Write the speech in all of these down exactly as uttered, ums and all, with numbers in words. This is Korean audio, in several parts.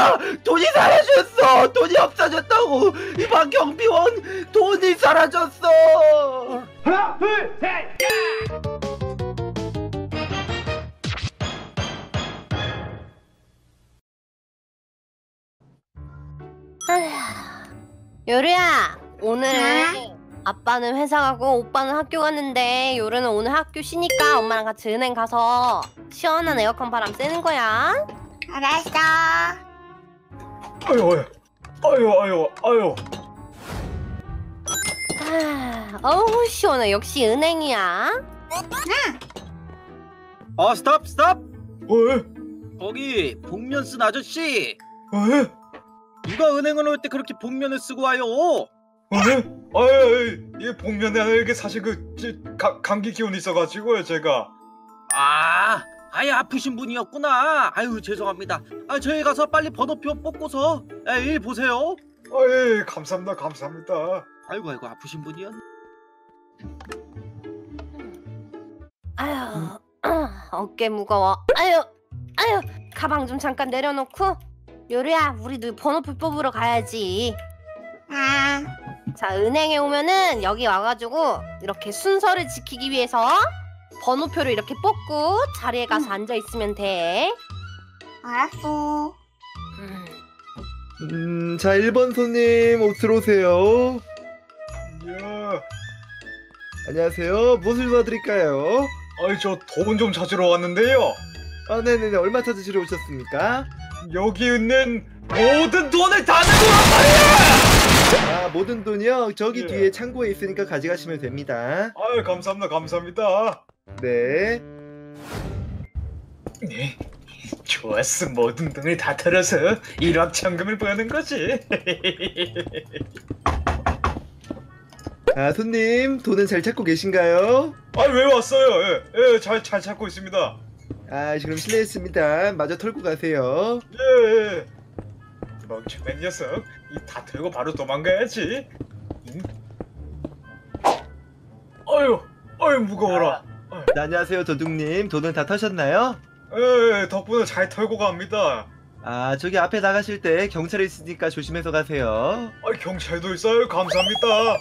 뭐야? 돈이 사라졌어. 돈이 없어졌다고. 이봐 경비원, 돈이 사라졌어. 하나, 둘, 셋. 요리야, 오늘은 아빠는 회사 가고 오빠는 학교 갔는데 요리는 오늘 학교 쉬니까 엄마랑 같이 은행 가서 시원한 에어컨 바람 쐬는 거야. 알았어. 아유, 아유, 아유, 아유. 아, 어우 시원해. 역시 은행이야. 어 스톱 스톱. 왜? 거기 복면 쓴 아저씨. 왜? 누가 은행을 올 때 그렇게 복면을 쓰고 와요? 왜? 아유, 이게 복면에 아니라 이게 사실 그 지- 가, 감기 기운이 있어가지고요 제가. 아, 아예 아프신 분이었구나. 아유 죄송합니다. 아 저희 가서 빨리 번호표 뽑고서 아, 일 보세요. 아예 감사합니다, 감사합니다. 아이고 아이고 아프신 분이었. 아유, 어깨 무거워. 아유, 아유, 가방 좀 잠깐 내려놓고. 요리야, 우리도 번호표 뽑으러 가야지. 아, 자, 은행에 오면은 여기 와가지고 이렇게 순서를 지키기 위해서 번호표를 이렇게 뽑고 자리에 가서 음. 앉아 있으면 돼. 알았어. 음. 음, 자, 일 번 손님, 옷 들어오세요. 야, 안녕하세요. 무엇을 도와드릴까요? 아이 저 돈 좀 찾으러 왔는데요. 아, 네네네. 얼마 찾으시러 오셨습니까? 여기 있는 모든 돈을 다 내고 왔어요. 아, 모든 돈이요? 저기 예. 뒤에 창고에 있으니까 가져가시면 됩니다. 아유 감사합니다, 감사합니다. 네. 네, 좋았어. 모든 돈을 다 털어서 일확천금을 버는 거지. 자, 손님, 돈은 잘 찾고 계신가요? 아 왜 왔어요? 예, 예, 잘, 잘 찾고 있습니다. 아, 그럼 실례했습니다. 마저 털고 가세요. 예, 예. 멍청한 녀석, 이 다 털고 바로 도망가야지. 응? 아유, 아유 무거워라. 네, 안녕하세요, 도둑님. 돈은 다 터셨나요? 예, 예, 덕분에 잘 털고 갑니다. 아, 저기 앞에 나가실 때 경찰이 있으니까 조심해서 가세요. 아, 경찰도 있어요. 감사합니다.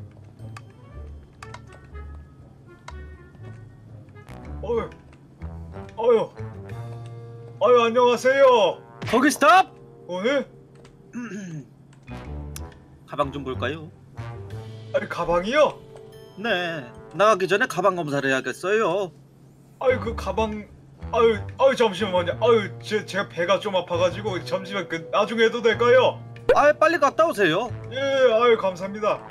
어휴, 어휴, 아유 안녕하세요. 거기 스톱. 어, 예? 가방 좀 볼까요? 아니 가방이요? 네, 나가기 전에 가방 검사를 해야겠어요. 아유 그 가방, 아유, 아유 잠시만요. 아유 제 제가 배가 좀 아파가지고 잠시만 그 나중에 해도 될까요? 아, 빨리 갔다 오세요. 예, 아유 감사합니다. 어,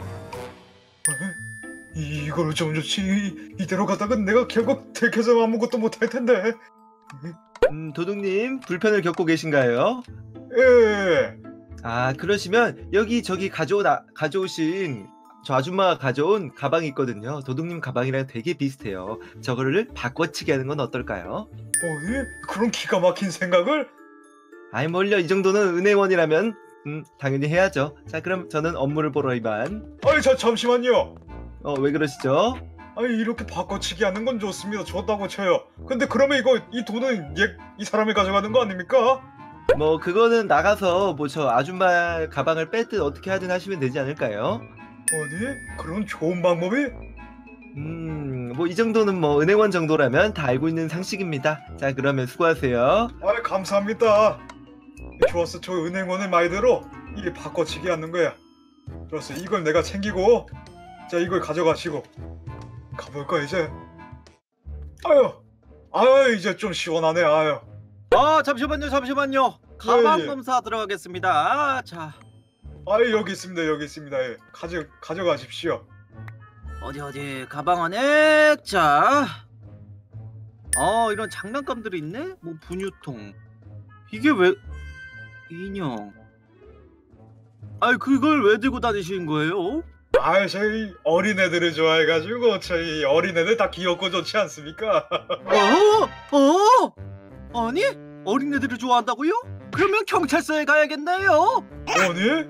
이- 이걸 좀 좋지. 이대로 가다가 내가 결국 들켜서 아무것도 못할 텐데. 음, 도둑님, 불편을 겪고 계신가요? 예. 아, 그러시면 여기 저기 가져온 아, 가져오신 저 아줌마가 가져온 가방이 있거든요. 도둑님 가방이랑 되게 비슷해요. 저거를 바꿔치기 하는 건 어떨까요? 어, 예? 그런 기가 막힌 생각을? 아이 뭘요, 이 정도는 은행원이라면 음, 당연히 해야죠. 자, 그럼 저는 업무를 보러 이만. 아니 저 잠시만요. 어, 왜 그러시죠? 아니 이렇게 바꿔치기 하는 건 좋습니다. 좋다고 쳐요. 근데 그러면 이거 이 돈은 얘, 이 사람이 가져가는 거 아닙니까? 뭐 그거는 나가서 뭐 저 아줌마 가방을 뺐든 어떻게 하든 하시면 되지 않을까요? 아니 그런 좋은 방법이? 음, 뭐 이 정도는 뭐 은행원 정도라면 다 알고 있는 상식입니다. 자, 그러면 수고하세요. 아 감사합니다. 좋았어. 저 은행원의 말대로 이게 바꿔치기 하는 거야. 좋았어. 이걸 내가 챙기고, 자 이걸 가져가시고 가볼까 이제. 아유, 아유 이제 좀 시원하네. 아유. 아 잠시만요, 잠시만요. 가방 예, 예. 검사 들어가겠습니다. 아, 자, 아유 여기 있습니다. 여기 있습니다. 예. 가져 가져가십시오. 어디 어디 가방 안에 자, 어 이런 장난감들이 있네. 뭐 분유통. 이게 왜 인형? 아니 그걸 왜 들고 다니시는 거예요? 아 저희 어린애들을 좋아해가지고 저희 어린애들 다 귀엽고 좋지 않습니까? 어? 어? 아니 어린애들을 좋아한다고요? 그러면 경찰서에 가야겠네요. 아니?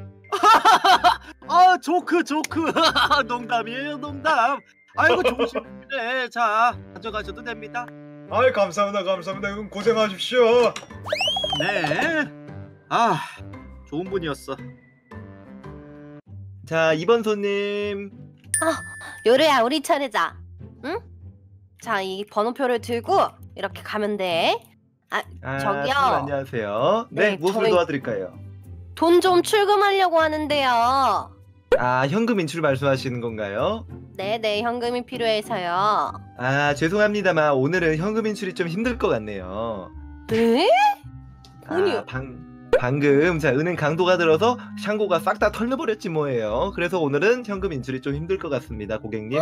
아 조크 조크 농담이에요 농담. 아이고 조심해. 자 가져가셔도 됩니다. 아이 감사합니다, 감사합니다. 그럼 고생하십시오. 네. 아, 좋은 분이었어. 자, 이 번 손님. 요루야, 우리 차례자. 응? 자, 이 번호표를 들고 이렇게 가면 돼. 아, 저기요. 손님 안녕하세요. 네, 네, 무엇을 저희- 도와드릴까요? 돈 좀 출금하려고 하는데요. 아, 현금 인출 말씀하시는 건가요? 네네, 현금이 필요해서요. 아, 죄송합니다만 오늘은 현금 인출이 좀 힘들 것 같네요. 네? 돈이요? 아, 방, 방금 자 은행 강도가 들어서 샹고가 싹 다 털려버렸지 뭐예요. 그래서 오늘은 현금 인출이 좀 힘들 것 같습니다, 고객님.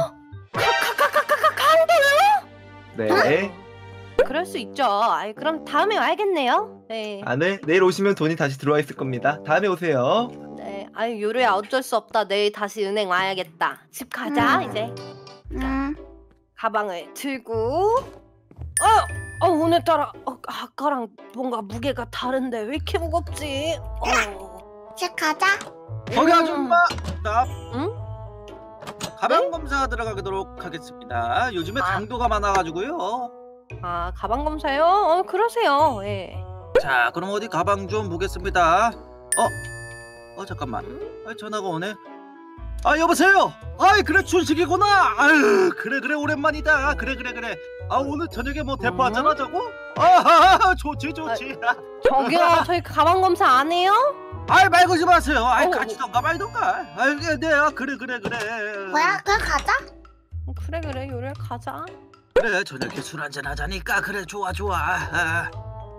네. 그럴 수 있죠. 아이, 그럼 다음에 와야겠네요. 네. 아, 네. 내일 오시면 돈이 다시 들어와 있을 겁니다. 다음에 오세요. 네. 아이, 요루야, 어쩔 수 없다. 내일 다시 은행 와야겠다. 집 가자, 음. 이제. 음, 가방을 들고. 어, 어 오늘따라 어, 아까랑 뭔가 무게가 다른데 왜 이렇게 무겁지? 어. 집 가자. 거기 음. 아줌마, 나 응? 가방 검사 들어가도록 하겠습니다. 요즘에 아. 강도가 많아가지고요. 아, 가방 검사요? 어, 그러세요. 예. 자, 그럼 어디 가방 좀 보겠습니다. 어, 어 잠깐만. 아, 전화가 오네. 아, 여보세요. 아이, 그래 춘식이구나. 아유, 그래 그래 오랜만이다. 그래 그래 그래. 아, 오늘 저녁에 뭐 대파 한잔 음? 하자고? 아, 좋지 좋지. 저기요, 저희 가방 검사 안 해요? 아이, 말 걸지 마세요. 아이, 어. 가지던가 말던가. 아이, 네, 네, 아, 그래 그래 그래. 뭐야? 그냥 가자. 어, 그래 그래, 요루야, 가자. 그래, 저녁에 술 한잔 하자니까. 그래, 좋아 좋아. 아.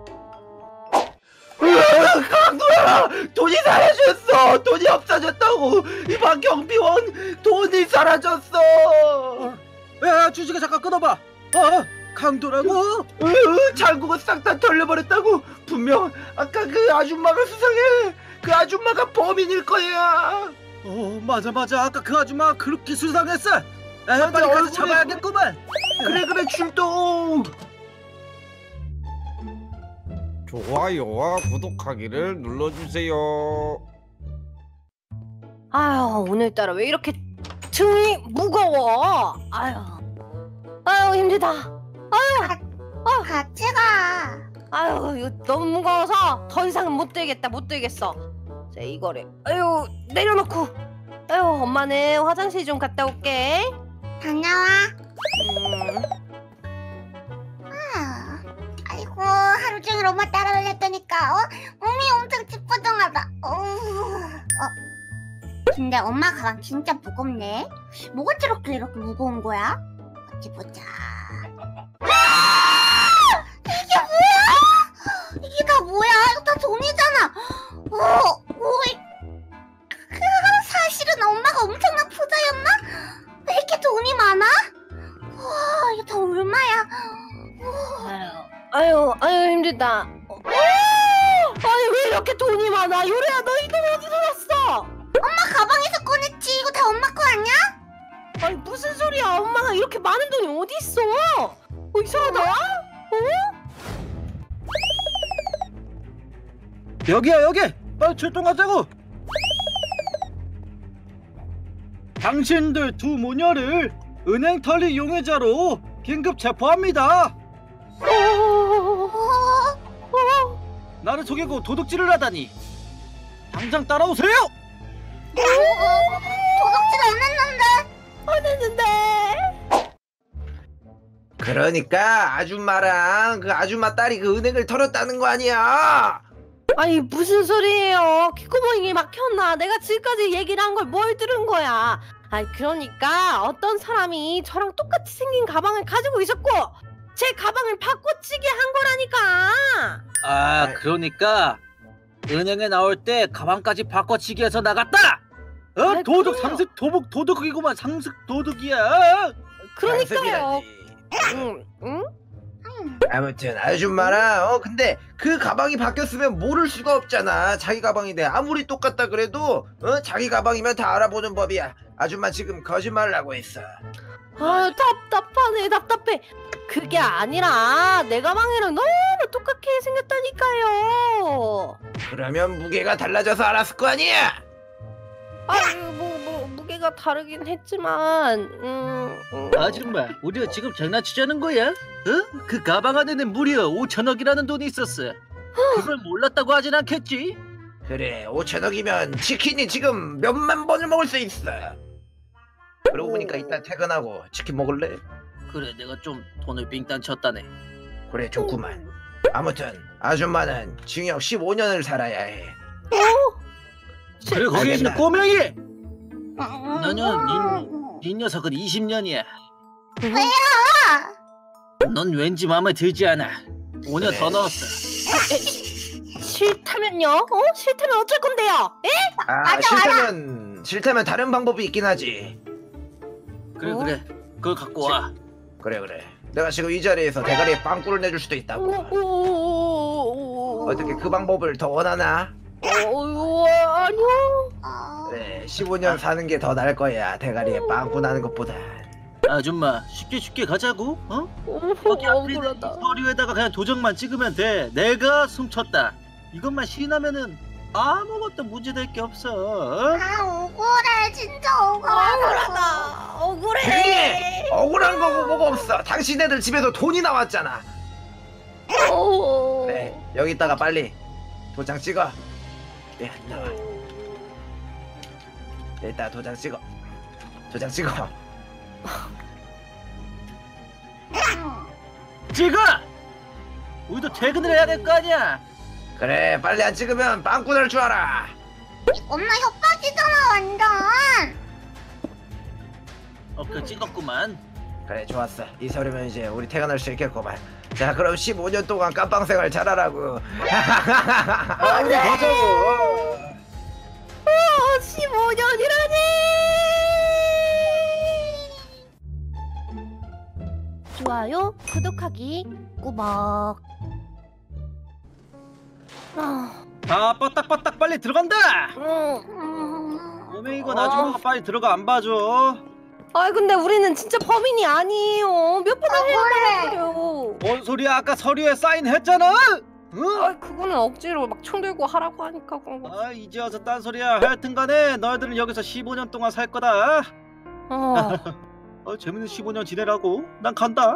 강도야! 돈이 사라졌어! 돈이 없어졌다고! 이 박경비원 돈이 사라졌어! 야, 주식에 잠깐 끊어봐. 어, 강도라고? 으, 창고가 싹 다 털려버렸다고! 분명 아까 그 아줌마가 수상해! 그 아줌마가 범인일 거야! 어, 맞아 맞아. 아까 그 아줌마 그렇게 수상했어. 에, 맞아, 빨리 가서 얼굴에- 잡아야겠구만. 그래 그래 출동! 좋아요와 구독하기를 눌러주세요. 아유, 오늘따라 왜 이렇게 등이 무거워? 아유, 아유, 힘들다. 같이 가. 아유, 이거 너무 무거워서 더 이상은 못 들겠다, 못 들겠어. 자, 이거를 아유 내려놓고. 아유, 엄마는 화장실 좀 갔다 올게. 다녀와. 음, 아, 아이고, 하루 종일 엄마 따라다녔다니까. 어? 몸이 엄청 찌뿌둥하다. 어우. 어. 근데 엄마 가방 진짜 무겁네. 뭐가 저렇게 이렇게 무거운 거야? 어찌 보자. 아! 이게 뭐야? 이게 다 뭐야? 이거 다 돈이잖아. 어, 오이. 그, 사실은 엄마가 엄청난 부자였나? 왜 이렇게 돈이 많아? 와, 이거 다 얼마야? 아유, 아유, 아유, 힘들다. 어, 아니, 왜 이렇게 돈이 많아? 요리야, 너 이 돈 어디서 났어? 엄마 가방에서 꺼냈지. 이거 다 엄마 거 아니야? 아니, 무슨 소리야? 엄마가 이렇게 많은 돈이 어디 있어? 어, 이상하다. 여기야 여기. 빨리 출동하자고. 당신들 두 모녀를 은행 털리 용의자로 긴급 체포합니다. 어, 어, 나를 속이고 도둑질을 하다니. 당장 따라오세요. 도둑질 안 했는데. 안 했는데. 그러니까 아줌마랑 그 아줌마 딸이 그 은행을 털었다는 거 아니야? 아니, 무슨 소리예요? 귓구멍이 막혔나? 내가 지금까지 얘기를 한 걸 뭘 들은 거야? 아니, 그러니까 어떤 사람이 저랑 똑같이 생긴 가방을 가지고 있었고 제 가방을 바꿔치기 한 거라니까. 아, 그러니까 은행에 나올 때 가방까지 바꿔치기해서 나갔다. 어? 아이, 도둑 그럼요. 상습 도둑 도둑이구만. 상습 도둑이야. 그러니까요. 응, 응? 아무튼 아줌마랑 어 근데 그 가방이 바뀌었으면 모를 수가 없잖아. 자기 가방인데 아무리 똑같다 그래도 어 자기 가방이면 다 알아보는 법이야. 아줌마 지금 거짓말을 하고 있어. 아유, 답답하네, 답답해. 그게 아니라 내 가방이랑 너무 똑같게 생겼다니까요. 그러면 무게가 달라져서 알았을 거 아니야? 아유, 뭐, 뭐 무게가 다르긴 했지만, 음, 음. 아줌마, 우리가 지금 장난치자는 거야? 어? 그 가방 안에는 무려 오천억이라는 돈이 있었어. 그걸 몰랐다고 하진 않겠지? 그래 오천억이면 치킨이 지금 몇만 번을 먹을 수 있어. 그러고 보니까 이따 퇴근하고 치킨 먹을래? 그래 내가 좀 돈을 빙딴 쳤다네. 그래 좋구만. 아무튼 아줌마는 징역 십오 년을 살아야 해. 그래 거기 있는 알겠다. 꼬맹이! 너는 이, 이 녀석은 이십 년이야. 넌 왠지 마음에 들지 않아. 오 년 더 그래. 넣었어. 싫다면요? 어? 싫다면 어쩔 건데요? 에? 아 싫다면 싫다면 다른 방법이 있긴 하지. 그래 어? 그래 그걸 갖고 와. 그래 그래. 내가 지금 이 자리에서 대가리에 빵꾸를 내줄 수도 있다고. 오, 어떻게 그 방법을 더 원하나? 어, 아니요. 어, 그래 십오 년 사는 게 더 나을 거야. 대가리에 빵꾸 나는 것보다. 아줌마 쉽게 쉽게 가자고. 어? 어, 거기 앞에 있는 억울하다. 서류에다가 그냥 도장만 찍으면 돼. 내가 훔쳤다. 이것만 시인하면은 아무것도 문제될 게 없어. 어? 아 억울해 진짜 억울하다. 억울하다. 억울해. 그게 억울한 거고 뭐가 없어. 당신네들 집에서 돈이 나왔잖아. 어. 그래 여기다가 빨리 도장 찍어. 예, 나와. 일단 도장 찍어. 도장 찍어. 찍어! 우리도 퇴근을 해야 될 거 아니야. 그래 빨리 안 찍으면 빵꾸 날 줄 알아. 엄마 협박이잖아 완전. 어, 그 찍었구만. 그래 좋았어. 이 서류면 이제 우리 퇴근할 수 있겠구만. 자 그럼 십오 년 동안 깜빵 생활 잘하라고. 아, 우리 가자고. 어, 십오 년이라니. 좋아요, 구독하기, 꾸벅. 아, 아, 빠딱빠딱 빨리 들어간다. 음. 음, 꼬맹이건 아줌마가 빨리 들어가 안 봐줘. 아, 근데 우리는 진짜 범인이 아니에요. 몇 번을 억울해. 해요. 뭔 소리야? 아까 서류에 사인했잖아. 응? 아, 그거는 억지로 막 총 들고 하라고 하니까 그런 거. 아 이제 와서 딴 소리야. 하여튼간에 너희들은 여기서 십오 년 동안 살 거다. 어. 어, 재밌는 십오 년 지내라고. 난 간다.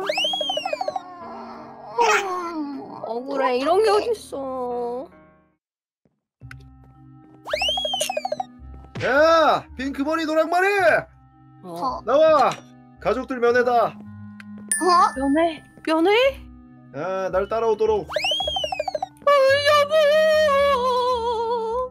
억울해. 이런 게 어딨어. 야, 핑크머리 노랑머리 어. 어, 나와. 가족들 면회다. 어? 면회? 면회? 야, 날 따라오도록. 여보.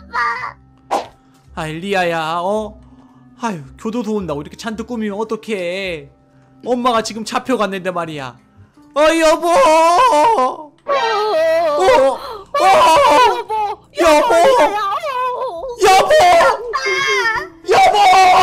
아 리아야 어? 아유 교도소 온다고 이렇게 잔뜩 꾸미면 어떡해. 엄마가 지금 잡혀갔는데 말이야. 어 여보 어, 어. 어, 여보. 여보 여보 여보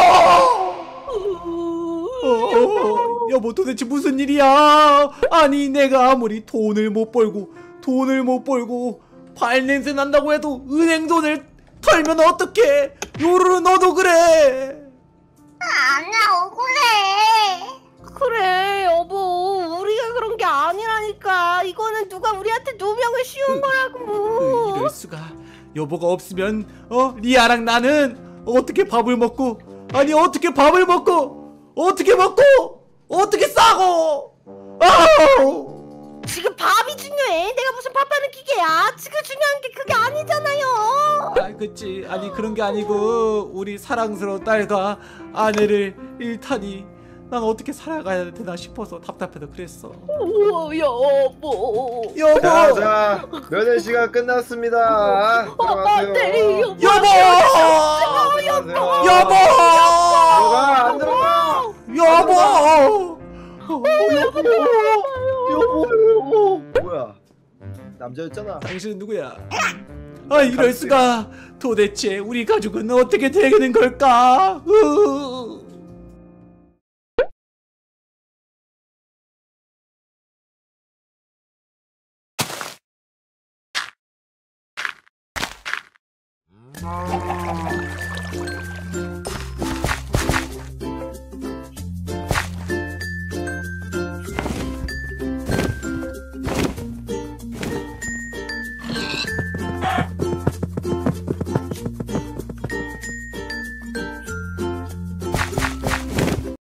어, 어, 여보 도대체 무슨 일이야. 아니 내가 아무리 돈을 못 벌고 돈을 못 벌고 발냄새 난다고 해도 은행 돈을 털면 어떡해. 요루루 너도 그래. 아니야 억울해. 그래 여보, 우리가 그런 게 아니라니까. 이거는 누가 우리한테 누명을 씌운 으, 거라고. 이럴 수가. 여보가 없으면 어 리아랑 나는 어떻게 밥을 먹고 아니 어떻게 밥을 먹고 어떻게 먹고 어떻게 싸고. 아우. 지금 밥이 중요해. 내가 무슨 밥하는 기계야. 지금 중요한 게 그게 아니잖아요. 아 그치. 아니 그런 게 아니고 우리 사랑스러운 딸과 아내를 잃다니 난 어떻게 살아가야 되나 싶어서 답답해서 그랬어. 오, 여보. 여보 자, 자, 면회 시간 끝났습니다. 들어가세요. 네, 여보. 여보 들어가세요. 여보 들어가, 안 들어가. 여보 뭐야? 남자였잖아. 당신은 누구야? 아 이럴 수가. 도대체 우리 가족은 어떻게 되는 걸까? 으. 음.